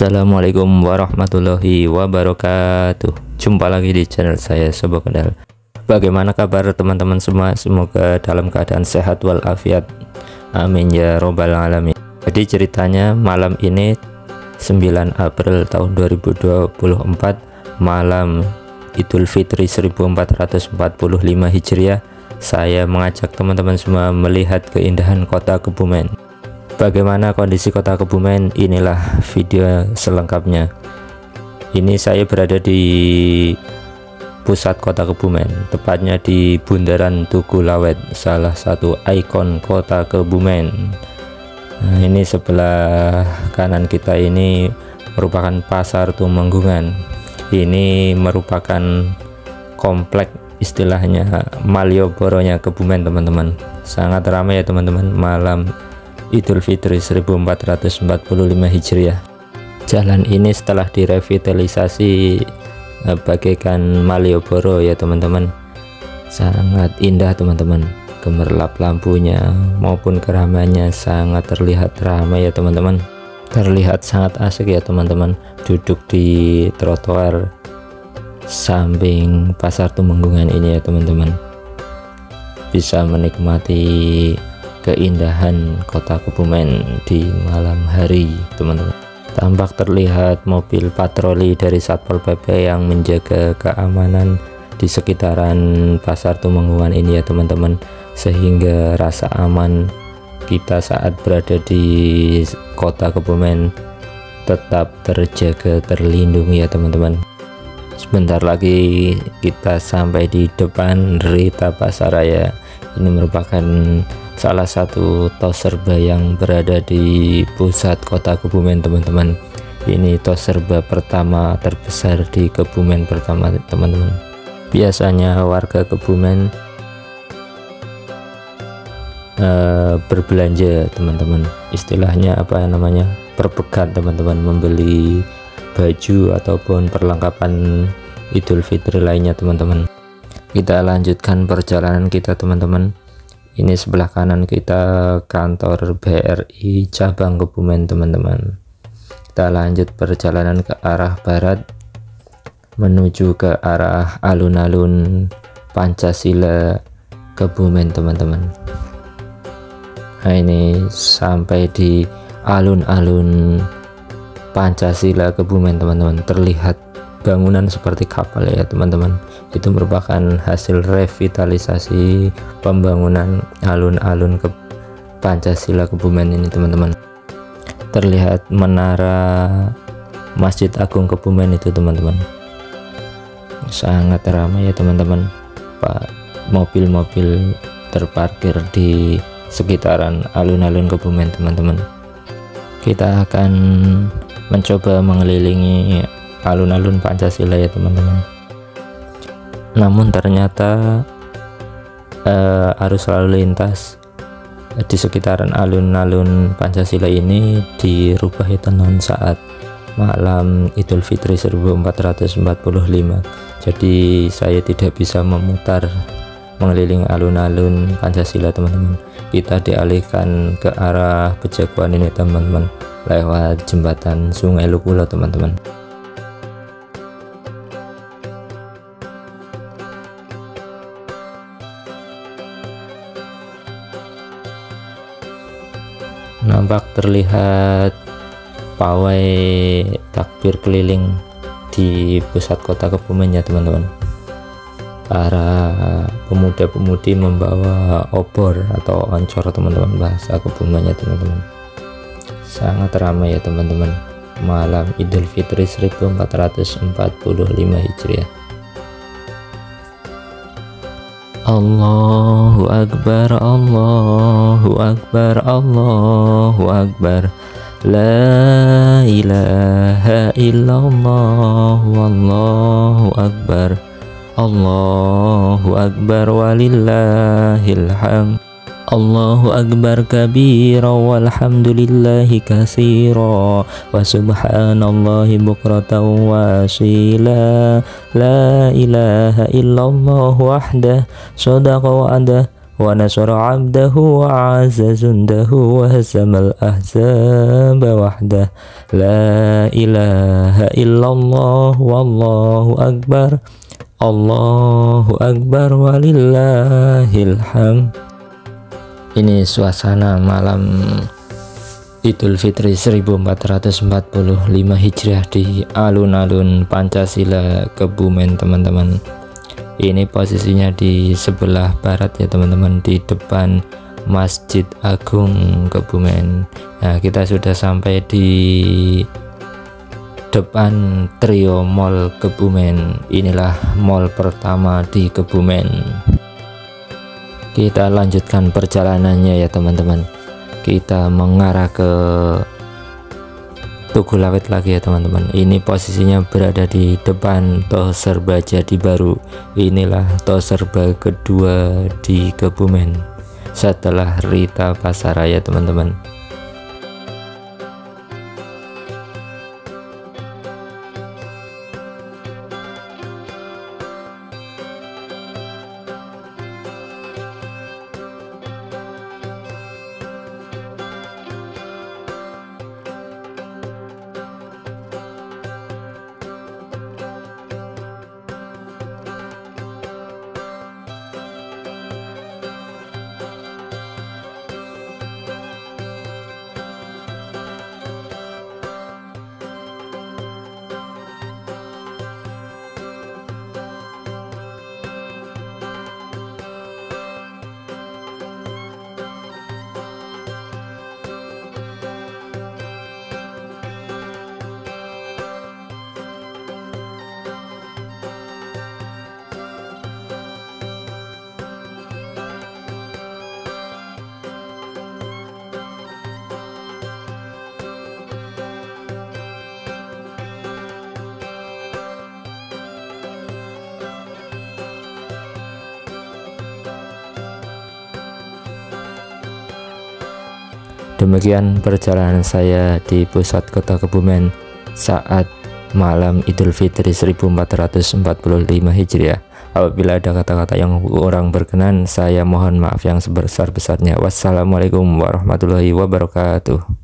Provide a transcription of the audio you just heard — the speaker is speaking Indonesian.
Assalamualaikum warahmatullahi wabarakatuh. Jumpa lagi di channel saya Sobo Kendal. Bagaimana kabar teman-teman semua? Semoga dalam keadaan sehat walafiat. Amin ya robbal alamin. Jadi ceritanya malam ini 9 April tahun 2024, malam Idul Fitri 1445 Hijriah, saya mengajak teman-teman semua melihat keindahan kota Kebumen. Bagaimana kondisi kota Kebumen? Inilah video selengkapnya. Ini saya berada di pusat kota Kebumen, tepatnya di Bundaran Tugu Lawet, salah satu ikon kota Kebumen. Nah, ini sebelah kanan kita ini merupakan Pasar Tumenggungan. Ini merupakan komplek, istilahnya Malioboro-nya Kebumen, teman-teman. Sangat ramai ya teman-teman malam Idul Fitri 1445 Hijriah. Jalan ini setelah direvitalisasi bagaikan Malioboro ya teman-teman. Sangat indah teman-teman. Gemerlap lampunya maupun keramaiannya sangat terlihat ramai ya teman-teman. Terlihat sangat asik ya teman-teman. Duduk di trotoar samping Pasar Tumenggungan ini ya teman-teman. Bisa menikmati keindahan kota Kebumen di malam hari teman-teman. Tampak terlihat mobil patroli dari Satpol PP yang menjaga keamanan di sekitaran Pasar Tumenggungan ini ya teman-teman, sehingga rasa aman kita saat berada di kota Kebumen tetap terjaga, terlindungi ya teman-teman. Sebentar lagi kita sampai di depan Rita Pasaraya. Ini merupakan salah satu tos serba yang berada di pusat kota Kebumen teman-teman. Ini tos serba pertama terbesar di Kebumen pertama teman-teman. Biasanya warga Kebumen berbelanja teman-teman, istilahnya apa namanya, perpekan teman-teman, membeli baju ataupun perlengkapan Idul Fitri lainnya teman-teman. Kita lanjutkan perjalanan kita teman-teman. Ini sebelah kanan kita kantor BRI cabang Kebumen teman-teman. Kita lanjut perjalanan ke arah barat menuju ke arah alun-alun Pancasila Kebumen teman-teman. Nah, ini sampai di alun-alun Pancasila Kebumen teman-teman. Terlihat bangunan seperti kapal ya teman-teman. Itu merupakan hasil revitalisasi pembangunan alun-alun ke Pancasila Kebumen ini teman-teman. Terlihat menara Masjid Agung Kebumen itu teman-teman. Sangat ramai ya teman-teman. Pak, mobil-mobil terparkir di sekitaran alun-alun Kebumen teman-teman. Kita akan mencoba mengelilingi alun-alun Pancasila ya teman-teman. Namun ternyata arus lalu lintas di sekitaran alun-alun Pancasila ini dirubah ya teman saat malam Idul Fitri 1445. Jadi saya tidak bisa memutar mengelilingi alun-alun Pancasila teman-teman. Kita dialihkan ke arah Pejaguan ini teman-teman, lewat jembatan Sungai Lukulo teman-teman. Nampak terlihat pawai takbir keliling di pusat kota Kebumen ya teman-teman. Para pemuda-pemudi membawa obor atau oncor teman-teman, bahasa Kebumen ya teman-teman. Sangat ramai ya teman-teman malam Idul Fitri 1445 Hijriah. Allahu Akbar, Allahu Akbar, Allahu Akbar, la ilaha illallah, wallahu akbar, Allahu Akbar walillahil hamd. Allahu Akbar kabira walhamdulillahi katsira wa subhanallahi bukratan wa asila, la ilaha illallah wahdah, sadaqa wa'adah wa nasara 'abdahu wa 'azza jundahu wa hazamal ahzaba wahdah. La ilaha illallah wallahu akbar. Allahu akbar walillahil hamd. Ini suasana malam Idul Fitri 1445 Hijriah di alun-alun Pancasila Kebumen, teman-teman. Ini posisinya di sebelah barat ya teman-teman, di depan Masjid Agung Kebumen. Nah, kita sudah sampai di depan Trio Mall Kebumen. Inilah mall pertama di Kebumen. Kita lanjutkan perjalanannya ya teman-teman. Kita mengarah ke Tugu Lawet lagi ya teman-teman. Ini posisinya berada di depan Tol Serba Jadi Baru. Inilah tol serba kedua di Kebumen setelah Rita Pasaraya, teman-teman. Demikian perjalanan saya di pusat kota Kebumen saat malam Idul Fitri 1445 Hijriah. Apabila ada kata-kata yang kurang berkenan, saya mohon maaf yang sebesar-besarnya. Wassalamualaikum warahmatullahi wabarakatuh.